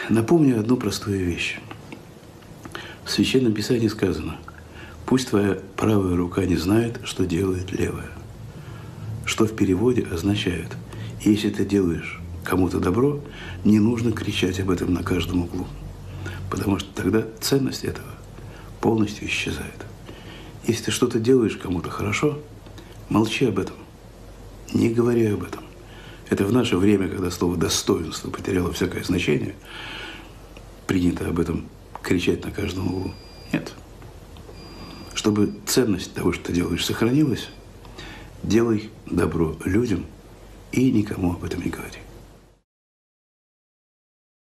Напомню одну простую вещь. В Священном Писании сказано: «Пусть твоя правая рука не знает, что делает левая». Что в переводе означает: если ты делаешь кому-то добро, не нужно кричать об этом на каждом углу, потому что тогда ценность этого полностью исчезает. Если ты что-то делаешь кому-то хорошо, молчи об этом, не говори об этом. Это в наше время, когда слово «достоинство» потеряло всякое значение, принято об этом кричать на каждом углу. Нет. Чтобы ценность того, что ты делаешь, сохранилась, делай добро людям и никому об этом не говори.